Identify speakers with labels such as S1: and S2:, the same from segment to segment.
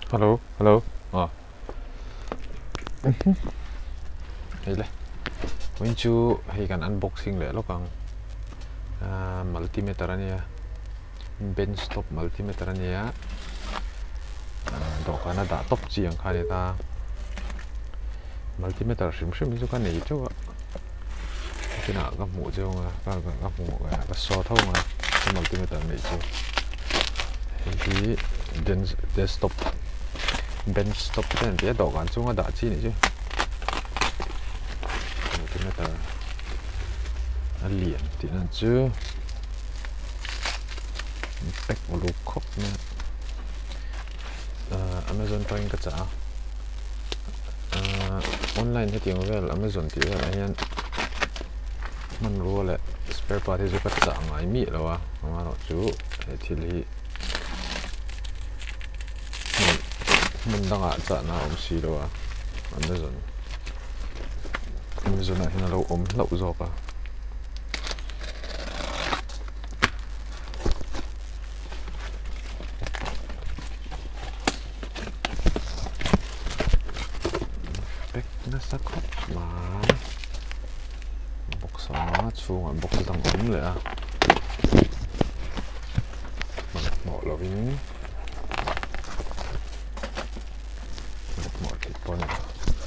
S1: Hello, hello. Hey le. When you hey kan unboxing le lo kang multimeter ania. Bench top multimeter ania. Do kana da top chi ang khani ta. Multimeter sim chu kan nei chu. Kina ga mu chu nga ga mu ga so thau nga. Multimeter nei chu. Hi desktop bench top ten dia do kan chu nga da chi ni chu. Multimeter liền thì nó chưa tech một lục khóc nè Amazon Prime cái trả online thì tiếng về Amazon thì là anh mình mua lại spare part thì cái trả ngay mi rồi à mà nó chú thì mình đang ở trả nào ông xí rồi à Amazon này nó lâu ốm lậu rồi à nó sắc khóc mà bọc xóa chuông bọc thằng ống lại à bỏ lò vinh bỏ thịt con này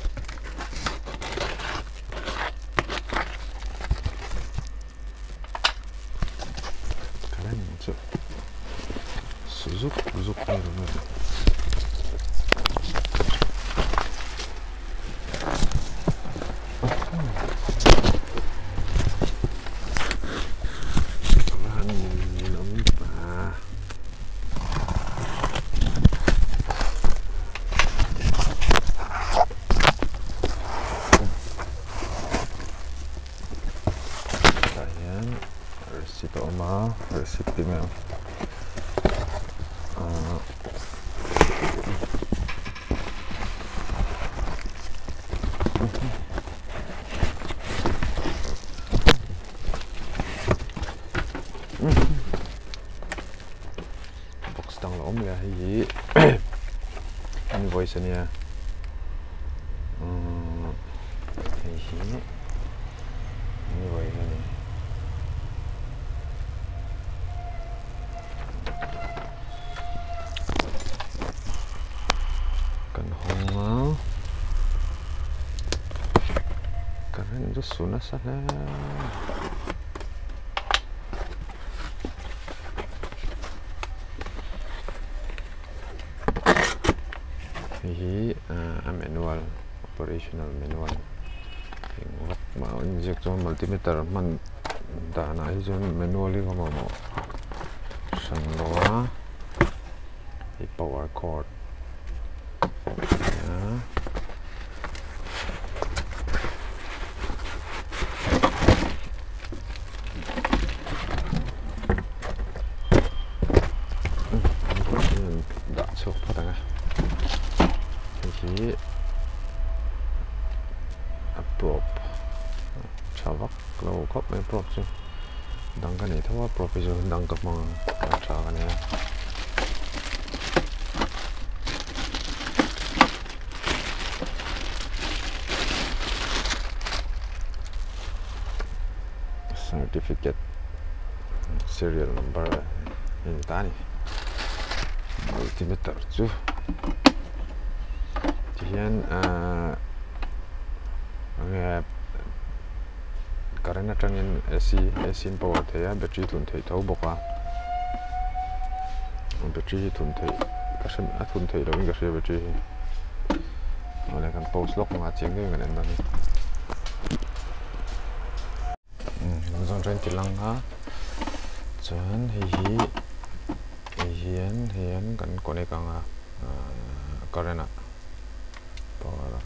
S1: cái này chứ giúp này rồi recipe में box tăng lỗ là cái gì invoice này cái gì invoice này itu sunah sana ini manual operational manual ingat mau injek cuma multimeter man dana itu manual ini kamu mau sanloa di power cord ya thì prop chawak lo kop mai prop chu dang ka nei thawa prop chu dang ka ma tra ka ne certificate serial number in tani multimeter chu hiện nghe current trong in AC power thế battery thuần thể thấu bọc à battery thuần thể cái sân thuần thể đâu cái sân battery nó lại cần post lock mà tiếng cái này nó dòng trên thì lăng ha chân hiện cần có này càng current power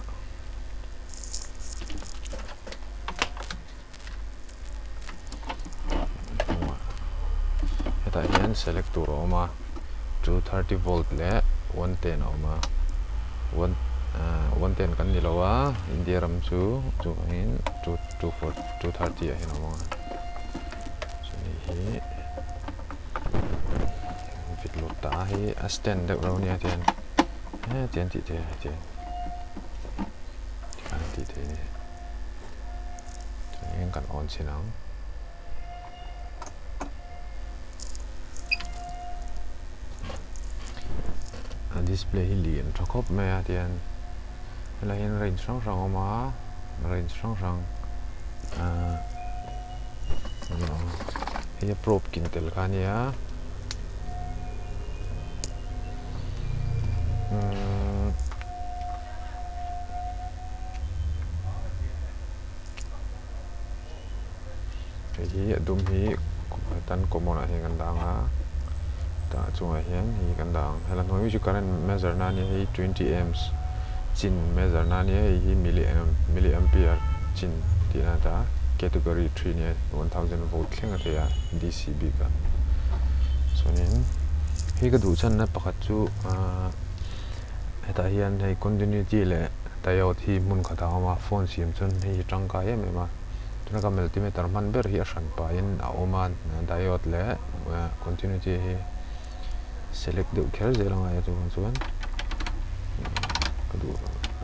S1: hiện hiện selector mà 230V le 110 mà 110 kan nilawa India ram chu hin 230 hin ma so hi fit lo ta hi a stand de ro nia thian tiền thị thế tiền thị thế này anh cần on xin nắng display liền cho khớp mẹ tiền là hiện range rong mà range rong hiện probe kintel kan ya hi dum hi tan komona hi kan dang ha ta chunga hian hi kan dang hela noi ju current measure na ni hi 20 amps chin measure na ni hi milliampere chin tina ta category 3 ni 1000 volt thlenga the ya dcb ka sonin hi ka du chan na pakhat chu heta hian hei continuity le diode hi mun khata ma phone sim chun hi tangka em ema tuna ka multimeter man ber hi asan pa in a oman diode le continuity hi select du kher zelanga ya chuan ka du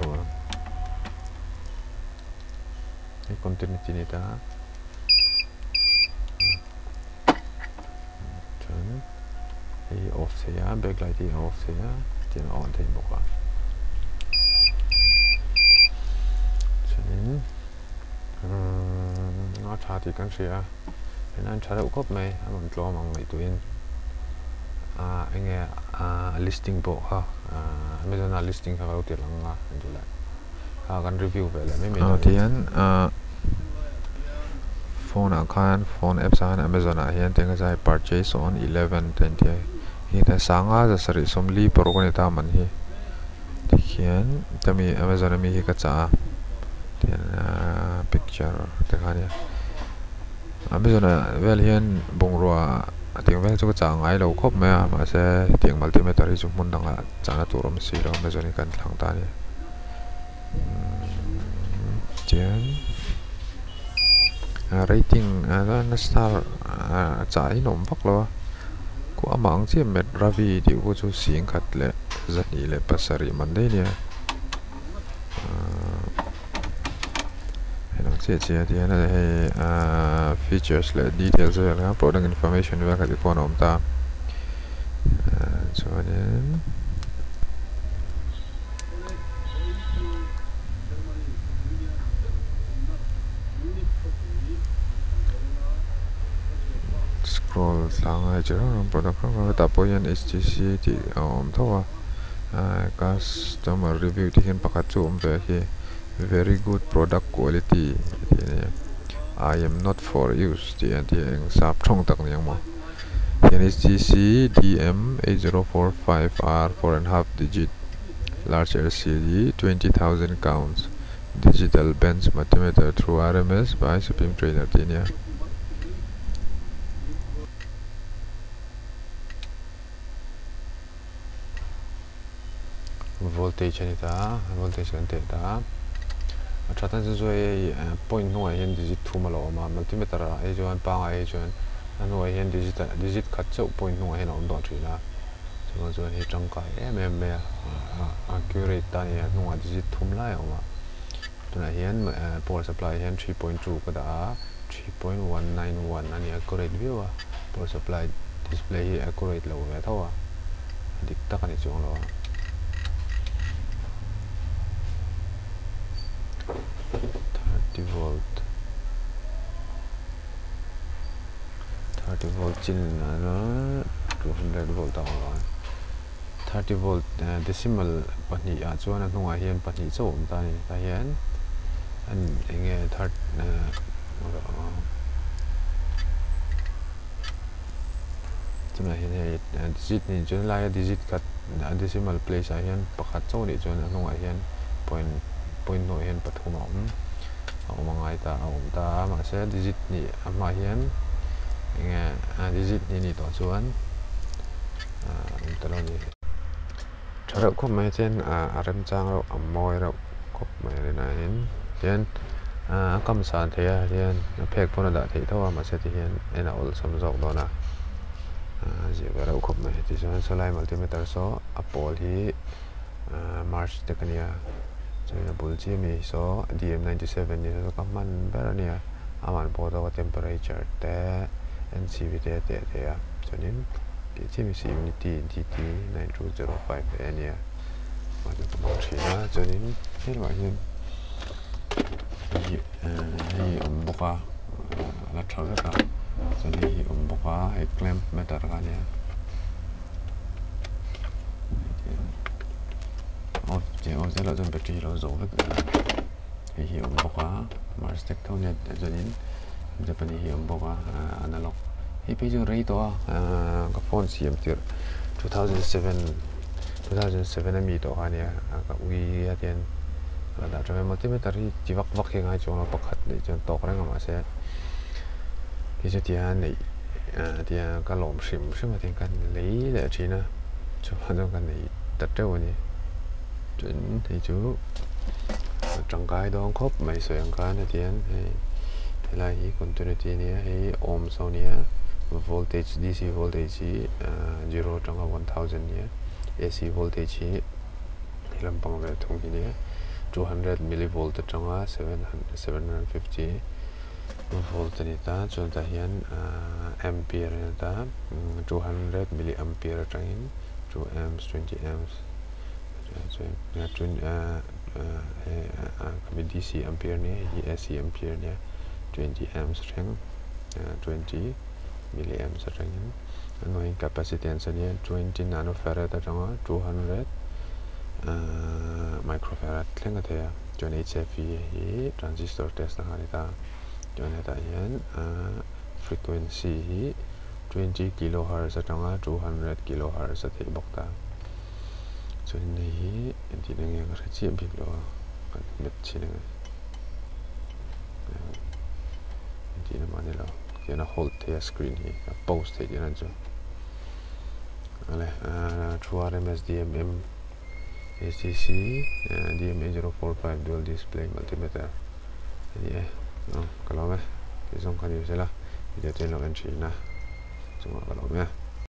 S1: hi continuity ni ta chuan hi off se ya backlight hi off se ya tin on thei boka chuan nó thà thì cần sửa nên anh trả được cốp mày anh lo mà người tụi anh nghe listing bộ ha Amazon listing ha kalau tiền lăng anh tu lại cần review về lại mấy mình thì anh phone account phone apps anh Amazon hiện tiếng cái purchase on 11/20 hiện tại sáng á giờ sari som li pro con ta mình hi thì hiện ta mi Amazon mi hi cái cha then picture te khania Amazon vel hian bungrua ting vel chu cha ngai lo khop me ma se ting multimeter hi chu mun danga chana turom si lo Amazon kan thlang ta ni chen rating na star cha hi nom bak lo ko amang che met ravi ti ko chu sing khat le zani le pasari man de ni chia thì nó là features là details rồi là product information về cái con ông ta cho nên scroll sang ai chứ product không tập bôi HTC thì ông thua customer review thì hiện pakat zoom về khi very good product quality I am not for use thì anh sắp trong tầng này mà HTC DM8045R 4.5 digit large LCD 20,000 counts digital bench multimeter through RMS by Supreme Trainer thì nha voltage này ta voltage kan te ta chatan se zoi point no hian digit thuma lo ma multimeter a joan pa ai joan no hian digit khat chau point no hian on do thina so joan hi tangkai me accurate ta ni no digit thum lai oma tuna hian power supply hian 3.2 ka da 3.191 ani accurate view power supply display hi accurate lo ve thawa dik ta kan chong lo 30 volt chin nó 200 volt tao rồi 30 volt decimal pani a chuan an hnungah hian pahnih chawm ta ni ta hian an enge chuna hian digit ni chuan lai digit kat decimal place a hian pakhat chaw ni chuan an hnungah hian point no hian pathum mangai ta ta ma se digit ni ama hian enge digit ni to chuan taloni thara ko mai chen rem chang ro amoi ro kop mai le na hin chen kam san the hian phek pon da thei thawa ma se ti hian ena ol sam jok do na je ga ro kop mai ti chuan solai multimeter so apol hi March te kania chana bulchi mi so DM97 ni so kaman berania aman bodo temperature te NCV te ya chanin DTMC unity DT9205 ania 맞아 멈추나 저는 필요하는 이 음보가 나처가 저는 이 음보가 클램 메타가냐 이제 어제라 좀 배터리로 좀 이 음보가 마스텍 톤에 저는 이제 이 음보가 아날로그 이 페이지 레이더 그 폰 CMT 2007 mi to hania ka ui atien la da multimeter ji vak vak ke ngai chona pakhat le chen tok rang ma se ki je tia nei tia ka lom sim atien kan lei le china chu han kan nei tat te woni chen thì chú trong cái đó khớp mấy sợi cái này tiền hay là hi continuity này hay ohm sau này voltage DC voltage 0 trong 1000 này AC voltage ilam pang ve thong hi ne 200 millivolt changa 750 volt ni ta chon ta hian ampere ni ta 200 milliampere changin 2 amps 20 amps DC ampere ni hi AC ampere ni 20 amps chang 20 milliamps changin annoying capacitance ni 20 nanofarad changa 200 microfarad tlenga thea jon HFE hi transistor test na ta jon ta hian frequency hi 20 kilohertz changa 200 kilohertz the bokta jon ni ti nge ga chi big lo met chi ne ti na mane lo yana hold the screen hi post the yana jo ale true RMS DMM STC DMA045 dual display multimeter ini kalau meh kisong kan yusela jadi lo kan China cuma kalau meh